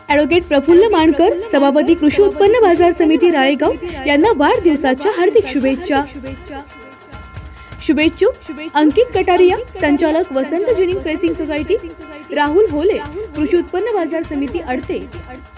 Advocate Praful मानकर, सभापती कृषी उत्पन्न बाजार समिती राळेगाव यांना वाढदिवसाच्या हार्दिक शुभेच्छा। शुभेच्छुक अंकित कटारिया, संचालक Vasant ginning pressing society, Rahul Hole, कृषी उत्पन्न बाजार समिती अडते।